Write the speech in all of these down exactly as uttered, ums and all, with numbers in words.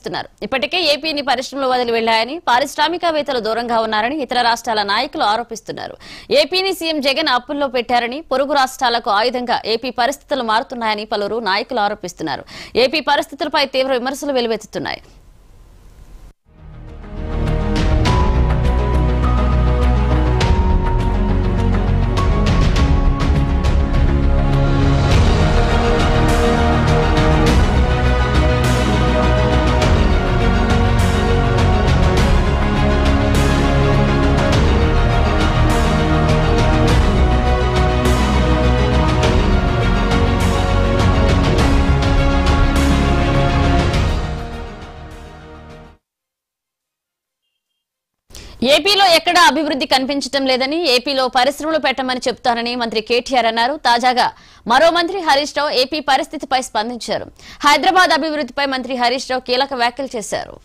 ఆరోపిస్తున్నారు. ఇప్పటికే ఏపీని పరిశ్రమలు వదిలి వెళ్లాయని, పారిశ్రామికవేత్తలు దూరంగా ఉన్నారని ఇతర రాష్ట్రాల నాయకులు ఆరోపిస్తున్నారు. ఏపీని సీఎం జగన్ అప్పుల్లో పెట్టారని, పొరుగు రాష్ట్రాలకు ఆయుధంగా ఏపీ పరిస్థితులు మారుతున్నాయని పలువురు నాయకులు ఆరోపిస్తున్నారు. ఏపీ పరిస్థితులపై తీవ్ర విమర్శలు వెలువెత్తుతున్నాయి. ఏపీలో ఎక్కడా అభివృద్ధి కనిపించడం లేదని, ఏపీలో పరిశ్రమలు పెట్టమని చెప్తానని మంత్రి కేటీఆర్ అన్నారు. తాజాగా మరో మంత్రి హరీష్ రావు ఏపీ పరిస్థితిపై స్పందించారు. హైదరాబాద్ అభివృద్ధిపై మంత్రి హరీష్ రావు కీలక వ్యాఖ్యలు చేశారు.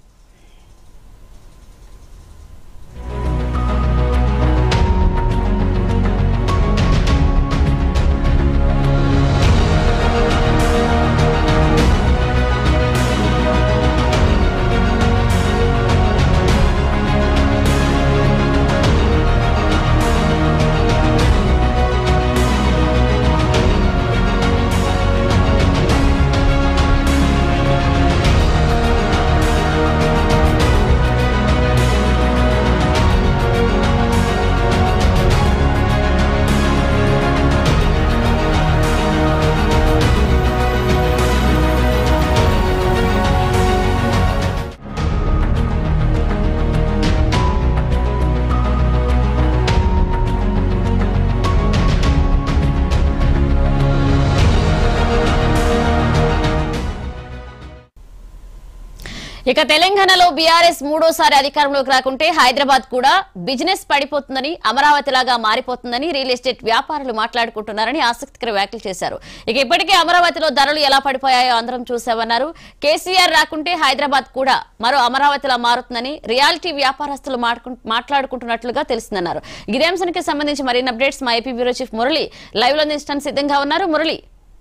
ఇక తెలంగాణలో బీఆర్ఎస్ మూడోసారి అధికారంలోకి రాకుంటే హైదరాబాద్ కూడా బిజినెస్ పడిపోతుందని, అమరావతిలాగా మారిపోతుందని రియల్ ఎస్టేట్ వ్యాపారులు మాట్లాడుకుంటున్నారని ఆసక్తికర వ్యాఖ్యలు చేశారు. ఇక ఇప్పటికే అమరావతిలో ధరలు ఎలా పడిపోయాయో అందరం చూసామన్నారు. కేసీఆర్ రాకుంటే హైదరాబాద్ కూడా మరో అమరావతిలా మారుతుందని రియాలిటీ వ్యాపారస్తులు మాట్లాడుకుంటున్నట్లుగా తెలిసిందన్నారు. ఇదే అంశానికి సంబంధించి మరిన్ని అప్డేట్స్ మా AP bureau chief Murali live లో అందించడానికి సిద్ధంగా ఉన్నారు. మురళి,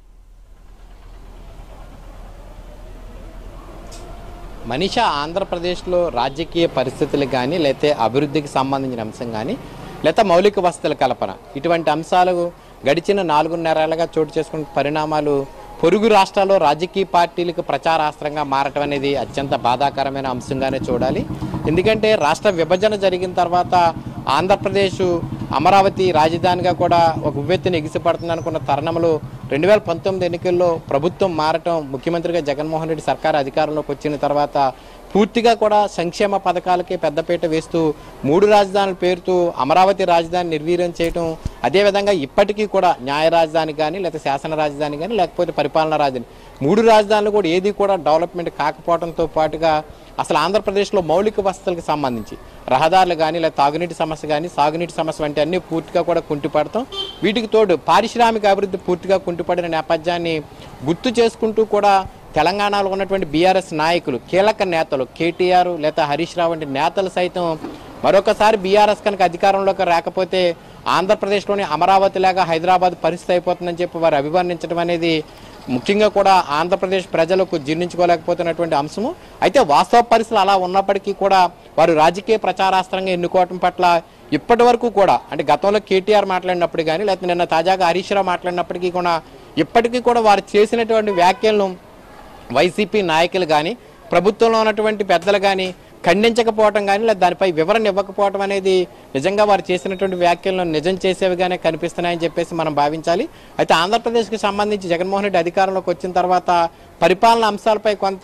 మనీషా, ఆంధ్రప్రదేశ్లో రాజకీయ పరిస్థితులు కానీ, లేకపోతే అభివృద్ధికి సంబంధించిన అంశం కానీ, లేకపోతే మౌలిక వసతుల కల్పన, ఇటువంటి అంశాలు గడిచిన నాలుగున్నరేళ్లుగా చోటు చేసుకున్న పరిణామాలు పొరుగు రాష్ట్రాల్లో రాజకీయ పార్టీలకు ప్రచారాస్త్రంగా మారటం అనేది అత్యంత బాధాకరమైన అంశంగానే చూడాలి. ఎందుకంటే రాష్ట్ర విభజన జరిగిన తర్వాత ఆంధ్రప్రదేశ్ అమరావతి రాజధానిగా కూడా ఒక ఉవ్వెత్తున ఎగిసిపడుతుంది అనుకున్న తరుణంలో రెండు వేల పంతొమ్మిది ఎన్నికల్లో ప్రభుత్వం మారటం, ముఖ్యమంత్రిగా జగన్మోహన్ రెడ్డి సర్కారు అధికారంలోకి వచ్చిన తర్వాత పూర్తిగా కూడా సంక్షేమ పథకాలకే పెద్దపీట వేస్తూ మూడు రాజధానుల పేరుతో అమరావతి రాజధాని నిర్వీర్యం చేయటం, అదేవిధంగా ఇప్పటికీ కూడా న్యాయ రాజధాని కానీ, లేకపోతే శాసన రాజధాని కానీ, లేకపోతే పరిపాలనా రాజధాని, మూడు రాజధానులు కూడా ఏది కూడా డెవలప్మెంట్ కాకపోవడంతో పాటుగా అసలు ఆంధ్రప్రదేశ్లో మౌలిక వసతులకు సంబంధించి రహదారులు కానీ, లేదా తాగునీటి సమస్య కానీ, సాగునీటి సమస్య వంటి అన్ని పూర్తిగా కూడా కుంటిపడతాం. వీటికి తోడు పారిశ్రామిక అభివృద్ధి పూర్తిగా కుంటిపడిన నేపథ్యాన్ని గుర్తు చేసుకుంటూ కూడా తెలంగాణలో ఉన్నటువంటి బీఆర్ఎస్ నాయకులు, కీలక నేతలు కేటీఆర్ లేదా హరీష్ రావు వంటి నేతలు సైతం మరొకసారి బీఆర్ఎస్ కనుక అధికారంలోకి రాకపోతే ఆంధ్రప్రదేశ్లోని అమరావతిలాగా హైదరాబాద్ పరిస్థితి అయిపోతుందని చెప్పి వారు అభివర్ణించడం అనేది ముఖ్యంగా కూడా ఆంధ్రప్రదేశ్ ప్రజలకు జీర్ణించుకోలేకపోతున్నటువంటి అంశము. అయితే వాస్తవ పరిస్థితులు అలా ఉన్నప్పటికీ కూడా వారు రాజకీయ ప్రచారాస్త్రంగా ఎన్నుకోవటం పట్ల ఇప్పటి వరకు కూడా, అంటే గతంలో కేటీఆర్ మాట్లాడినప్పుడు కానీ, లేకపోతే నిన్న తాజాగా హరీష్ రావు మాట్లాడినప్పటికీ కూడా ఇప్పటికీ కూడా వారు చేసినటువంటి వ్యాఖ్యలను వైసీపీ నాయకులు కానీ, ప్రభుత్వంలో ఉన్నటువంటి పెద్దలు కానీ ఖండించకపోవటం కానీ, లేదా దానిపై వివరణ ఇవ్వకపోవటం అనేది నిజంగా వారు చేసినటువంటి వ్యాఖ్యలను నిజం చేసేవిగానే కనిపిస్తున్నాయని చెప్పేసి మనం భావించాలి. అయితే ఆంధ్రప్రదేశ్కి సంబంధించి జగన్మోహన్ రెడ్డి అధికారంలోకి వచ్చిన తర్వాత పరిపాలన అంశాలపై కొంత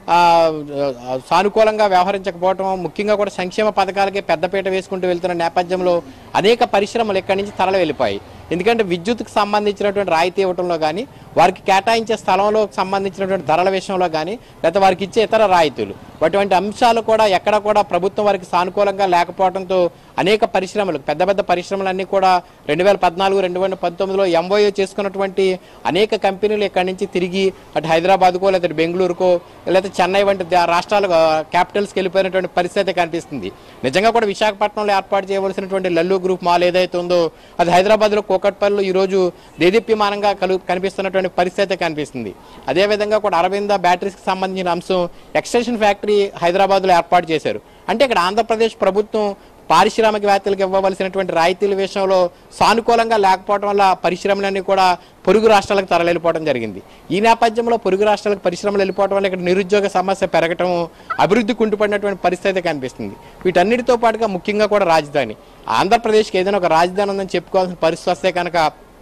సానుకూలంగా వ్యవహరించకపోవటం, ముఖ్యంగా కూడా సంక్షేమ పథకాలకే పెద్దపీట వేసుకుంటూ వెళ్తున్న నేపథ్యంలో అనేక పరిశ్రమలు ఇక్కడి నుంచి తరలి వెళ్ళిపోయి. ఎందుకంటే విద్యుత్కు సంబంధించినటువంటి రాయితీ ఇవ్వడంలో కానీ, వారికి కేటాయించే స్థలంలో సంబంధించినటువంటి ధరల విషయంలో కానీ, లేదా వారికి ఇచ్చే ఇతర రాయితీలు, అటువంటి అంశాలు కూడా ఎక్కడ కూడా ప్రభుత్వం వారికి సానుకూలంగా లేకపోవడంతో అనేక పరిశ్రమలు, పెద్ద పెద్ద పరిశ్రమలన్నీ కూడా రెండు వేల పద్నాలుగు రెండు వేల పంతొమ్మిదిలో ఎంఓయూ చేసుకున్నటువంటి అనేక కంపెనీలు ఇక్కడి నుంచి తిరిగి అటు హైదరాబాద్కో, లేదా బెంగళూరుకో, లేదా చెన్నై వంటి రాష్ట్రాల క్యాపిటల్స్కి వెళ్ళిపోయినటువంటి పరిస్థితి కనిపిస్తుంది. నిజంగా కూడా విశాఖపట్నంలో ఏర్పాటు చేయవలసినటువంటి లల్లు గ్రూప్ మాల్ ఏదైతే ఉందో అది హైదరాబాద్లో కోకట్పల్లిలో ఈరోజు దేదీప్యమానంగా కలు కనిపిస్తున్నటువంటి చెప్తున్నటువంటి పరిస్థితి కనిపిస్తుంది. అదేవిధంగా కూడా అరవింద బ్యాటరీస్కి సంబంధించిన అంశం ఎక్స్టెన్షన్ ఫ్యాక్టరీ హైదరాబాద్లో ఏర్పాటు చేశారు. అంటే ఇక్కడ ఆంధ్రప్రదేశ్ ప్రభుత్వం పారిశ్రామికవేత్తలకు ఇవ్వవలసినటువంటి రాయితీల విషయంలో సానుకూలంగా లేకపోవడం వల్ల పరిశ్రమలన్నీ కూడా పొరుగు రాష్ట్రాలకు తరలిపోవడం జరిగింది. ఈ నేపథ్యంలో పొరుగు రాష్ట్రాలకు పరిశ్రమలు వెళ్ళిపోవడం వల్ల ఇక్కడ నిరుద్యోగ సమస్య పెరగటం, అభివృద్ధి కుంటుపడినటువంటి పరిస్థితి కనిపిస్తుంది. వీటన్నిటితో పాటుగా ముఖ్యంగా కూడా రాజధాని, ఆంధ్రప్రదేశ్కి ఏదైనా ఒక రాజధాని ఉందని చెప్పుకోవాల్సిన పరిస్థితి వస్తే కనుక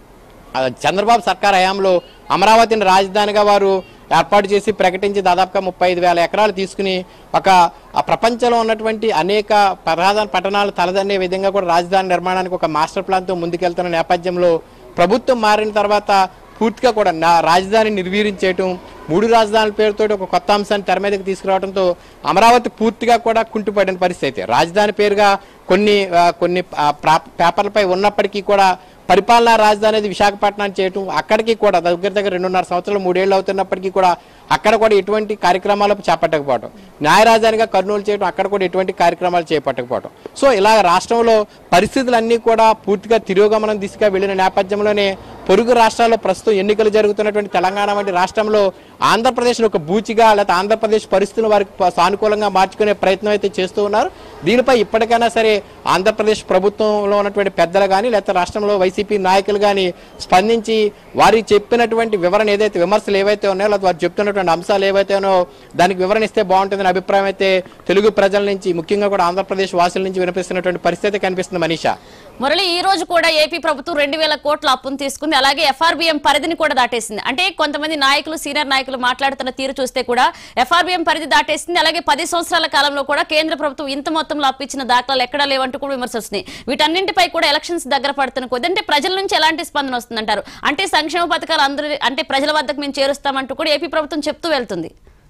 చంద్రబాబు సర్కార్ హయాంలో అమరావతిని రాజధానిగా వారు ఏర్పాటు చేసి ప్రకటించి దాదాపుగా ముప్పై ఐదు వేల ఎకరాలు తీసుకుని ఒక ప్రపంచంలో ఉన్నటువంటి అనేక ప్రధాన పట్టణాలు తలదన్నే విధంగా కూడా రాజధాని నిర్మాణానికి ఒక మాస్టర్ ప్లాన్తో ముందుకెళ్తున్న నేపథ్యంలో ప్రభుత్వం మారిన తర్వాత పూర్తిగా కూడా నా రాజధాని నిర్వీర్యం చేయటం, మూడు రాజధానుల పేరుతో ఒక కొత్త అంశాన్ని తెర మీదకి తీసుకురావడంతో అమరావతి పూర్తిగా కూడా కుంటుపడిన పరిస్థితి. రాజధాని పేరుగా కొన్ని కొన్ని పేపర్లపై ఉన్నప్పటికీ కూడా పరిపాలనా రాజధాని అనేది విశాఖపట్నాన్ని చేయటం, అక్కడికి కూడా దగ్గర దగ్గర రెండున్నర సంవత్సరాలు మూడేళ్లు అవుతున్నప్పటికీ కూడా అక్కడ కూడా ఎటువంటి కార్యక్రమాలు చేపట్టకపోవడం, న్యాయ రాజధానిగా కర్నూలు చేయడం, అక్కడ కూడా ఎటువంటి కార్యక్రమాలు చేపట్టకపోవడం. సో ఇలా రాష్ట్రంలో పరిస్థితులన్నీ కూడా పూర్తిగా తిరోగమనం దిశగా వెళ్ళిన నేపథ్యంలోనే పొరుగు రాష్ట్రాల్లో ప్రస్తుతం ఎన్నికలు జరుగుతున్నటువంటి తెలంగాణ వంటి రాష్ట్రంలో ఆంధ్రప్రదేశ్ను ఒక బూచిగా లేకపోతే ఆంధ్రప్రదేశ్ పరిస్థితులు వారికి సానుకూలంగా మార్చుకునే ప్రయత్నం అయితే చేస్తూ ఉన్నారు. దీనిపై ఇప్పటికైనా సరే ఆంధ్రప్రదేశ్ ప్రభుత్వంలో ఉన్నటువంటి పెద్దలు కానీ లేకపోతే రాష్ట్రంలో వైసీపీ నాయకులు కానీ స్పందించి వారి చెప్పినటువంటి వివరణ ఏదైతే విమర్శలు ఏవైతే ఉన్నాయో లేకపోతే వారు చెప్తున్నటువంటి అంశాలు ఏవైతే ఉన్నాయో దానికి వివరణ ఇస్తే బాగుంటుందని అభిప్రాయం అయితే తెలుగు ప్రజల నుంచి ముఖ్యంగా కూడా ఆంధ్రప్రదేశ్ వాసుల నుంచి వినిపిస్తున్నటువంటి పరిస్థితి కనిపిస్తుంది. మనీషా, మురళి, ఈ రోజు కూడా ఏపీ ప్రభుత్వం రెండు వేల కోట్ల అప్పును తీసుకుంది. అలాగే ఎఫ్ఆర్బిఎం పరిధిని కూడా దాటేసింది. అంటే కొంతమంది నాయకులు, సీనియర్ నాయకులు మాట్లాడుతున్న తీరు చూస్తే కూడా ఎఫ్ఆర్బిఎం పరిధి దాటేసింది. అలాగే పది సంవత్సరాల కాలంలో కూడా కేంద్ర ప్రభుత్వం ఇంత మొత్తంలో అప్పు ఇచ్చిన దాఖలాలు ఎక్కడా లేవంటూ కూడా విమర్శలు వస్తున్నాయి. వీటన్నింటిపై కూడా ఎలక్షన్స్ దగ్గర పడుతున్న కొద్ది అంటే ప్రజల నుంచి ఎలాంటి స్పందన వస్తుందంటారు? అంటే సంక్షేమ పథకాలు అందరూ అంటే ప్రజల వద్దకు మేము చేరుస్తామంటూ కూడా ఏపీ ప్రభుత్వం చెప్తూ వెళ్తుంది.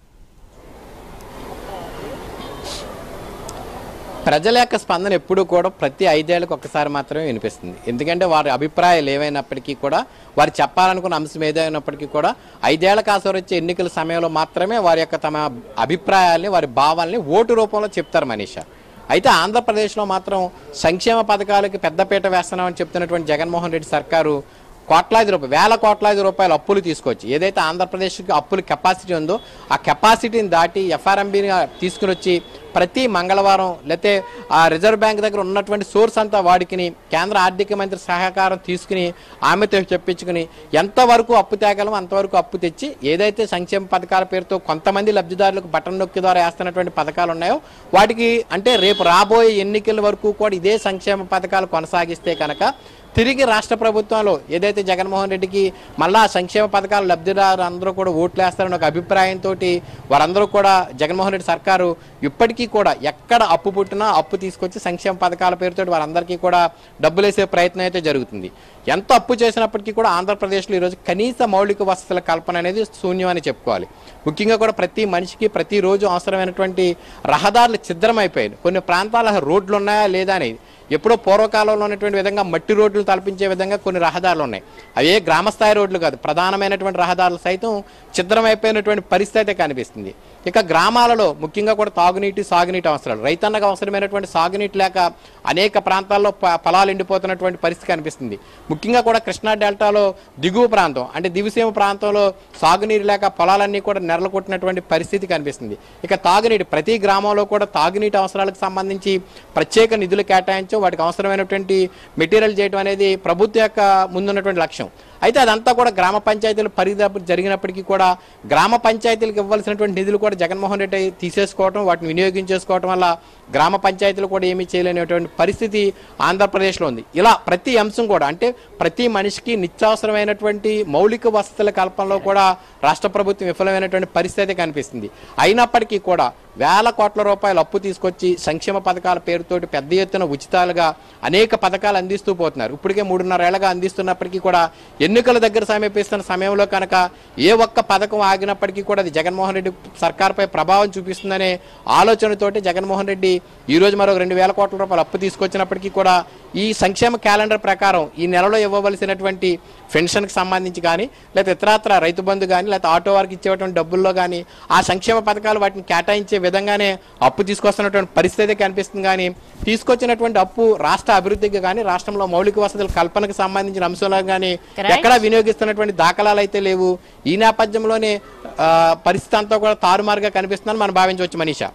ప్రజల యొక్క స్పందన ఎప్పుడు కూడా ప్రతి ఐదేళ్లకు ఒక్కసారి మాత్రమే వినిపిస్తుంది. ఎందుకంటే వారి అభిప్రాయాలు ఏవైనప్పటికీ కూడా, వారు చెప్పాలనుకున్న అంశం ఏదైనప్పటికీ కూడా ఐదేళ్ల కాసరి వచ్చే ఎన్నికల సమయంలో మాత్రమే వారి యొక్క తమ అభిప్రాయాల్ని, వారి భావాల్ని ఓటు రూపంలో చెప్తారు. మనీషా, అయితే ఆంధ్రప్రదేశ్లో మాత్రం సంక్షేమ పథకాలకి పెద్దపీట వేస్తున్నామని చెప్తున్నటువంటి జగన్మోహన్ రెడ్డి సర్కారు కోట్లాది రూపాయలు వేల కోట్లాది రూపాయలు అప్పులు తీసుకొచ్చి ఏదైతే ఆంధ్రప్రదేశ్కి అప్పుల కెపాసిటీ ఉందో ఆ కెపాసిటీని దాటి ఎఫ్ఆర్ఎంబీని తీసుకుని వచ్చి ప్రతి మంగళవారం లేకపోతే ఆ రిజర్వ్ బ్యాంక్ దగ్గర ఉన్నటువంటి సోర్స్ అంతా వాడికిని కేంద్ర ఆర్థిక మంత్రి సహకారం తీసుకుని ఆమెతో చెప్పించుకుని ఎంతవరకు అప్పు తేగలం అంతవరకు అప్పు తెచ్చి ఏదైతే సంక్షేమ పథకాల పేరుతో కొంతమంది లబ్ధిదారులకు బటన్ నొక్కి ద్వారా వేస్తున్నటువంటి పథకాలు ఉన్నాయో వాటికి అంటే రేపు రాబోయే ఎన్నికల వరకు కూడా ఇదే సంక్షేమ పథకాలు కొనసాగిస్తే కనుక తిరిగి రాష్ట్ర ప్రభుత్వంలో ఏదైతే జగన్మోహన్ రెడ్డికి మళ్ళా సంక్షేమ పథకాలు లబ్ధిదారు అందరూ కూడా ఓట్లు వేస్తారని ఒక అభిప్రాయంతో వారందరూ కూడా జగన్మోహన్ రెడ్డి సర్కారు ఇప్పటికీ కూడా ఎక్కడ అప్పు పుట్టినా అప్పు తీసుకొచ్చి సంక్షేమ పథకాల పేరుతో వారందరికీ కూడా డబ్బులు వేసే ప్రయత్నం అయితే జరుగుతుంది. ఎంత అప్పు చేసినప్పటికీ కూడా ఆంధ్రప్రదేశ్లో ఈరోజు కనీస మౌలిక వసతుల కల్పన అనేది శూన్యం అని చెప్పుకోవాలి. ముఖ్యంగా కూడా ప్రతి మనిషికి ప్రతిరోజు అవసరమైనటువంటి రహదారులు ఛిద్రమైపోయాయి. కొన్ని ప్రాంతాల రోడ్లు ఉన్నాయా లేదా అనేది ఎప్పుడో పూర్వకాలంలో ఉన్నటువంటి విధంగా మట్టి రోడ్లు తలపించే విధంగా కొన్ని రహదారులు ఉన్నాయి. అవే గ్రామస్థాయి రోడ్లు కాదు, ప్రధానమైనటువంటి రహదారులు సైతం ఛిద్రమైపోయినటువంటి పరిస్థితి కనిపిస్తుంది. ఇక గ్రామాలలో ముఖ్యంగా కూడా తాగునీటి సాగునీటి అవసరాలు, రైతన్నకు అవసరమైనటువంటి సాగునీటి లేక అనేక ప్రాంతాల్లో పొలాలు ఎండిపోతున్నటువంటి పరిస్థితి కనిపిస్తుంది. ముఖ్యంగా కూడా కృష్ణా డెల్టాలో దిగువ ప్రాంతం అంటే దివిసీమ ప్రాంతంలో సాగునీరు లేక పొలాలన్నీ కూడా నెరలు కొట్టినటువంటి పరిస్థితి కనిపిస్తుంది. ఇక తాగునీటి ప్రతి గ్రామంలో కూడా తాగునీటి అవసరాలకు సంబంధించి ప్రత్యేక నిధులు కేటాయించో వాటికి అవసరమైనటువంటి మెటీరియల్ చేయడం అనేది ప్రభుత్వం యొక్క ముందున్నటువంటి లక్ష్యం. అయితే అదంతా కూడా గ్రామ పంచాయతీలు పరిధి జరిగినప్పటికీ కూడా గ్రామ పంచాయతీలకు ఇవ్వాల్సినటువంటి నిధులు కూడా జగన్మోహన్ రెడ్డి తీసేసుకోవడం, వాటిని వినియోగించేసుకోవడం వల్ల గ్రామ పంచాయతీలు కూడా ఏమీ చేయలేనటువంటి పరిస్థితి ఆంధ్రప్రదేశ్లో ఉంది. ఇలా ప్రతి అంశం కూడా అంటే ప్రతి మనిషికి నిత్యావసరమైనటువంటి మౌలిక వసతుల కల్పనలో కూడా రాష్ట్ర ప్రభుత్వం విఫలమైనటువంటి పరిస్థితి కనిపిస్తుంది. అయినప్పటికీ కూడా వేల కోట్ల రూపాయలు అప్పు తీసుకొచ్చి సంక్షేమ పథకాల పేరుతోటి పెద్ద ఎత్తున ఉచితాలుగా అనేక పథకాలు అందిస్తూ పోతున్నారు. ఇప్పటికే మూడున్నర ఏళ్ళగా అందిస్తున్నప్పటికీ కూడా ఎన్నికల దగ్గర సమీపిస్తున్న సమయంలో కనుక ఏ ఒక్క పథకం ఆగినప్పటికీ కూడా అది జగన్మోహన్ రెడ్డి సర్కార్పై ప్రభావం చూపిస్తుందనే ఆలోచనతోటి జగన్మోహన్ రెడ్డి ఈ రోజు మరో రెండు వేల కోట్ల రూపాయలు అప్పు తీసుకొచ్చినప్పటికీ కూడా ఈ సంక్షేమ క్యాలెండర్ ప్రకారం ఈ నెలలో ఇవ్వవలసినటువంటి పెన్షన్కి సంబంధించి కానీ లేకపోతే ఇతరత్ర రైతు బంధు కానీ లేకపోతే ఆటో వారికి ఇచ్చేటువంటి డబ్బుల్లో కానీ ఆ సంక్షేమ పథకాలు వాటిని కేటాయించే విధంగానే అప్పు తీసుకొస్తున్నటువంటి పరిస్థితి కనిపిస్తుంది. కానీ తీసుకొచ్చినటువంటి అప్పు రాష్ట్ర అభివృద్ధికి కానీ రాష్ట్రంలో మౌలిక వసతుల కల్పనకు సంబంధించిన అంశాలకు కానీ ఎక్కడా వినియోగిస్తున్నటువంటి దాఖలాలు అయితే లేవు. ఈ నేపథ్యంలోనే పరిస్థితి అంతా కూడా తారుమారుగా కనిపిస్తుందని మనం భావించవచ్చు మనీషా.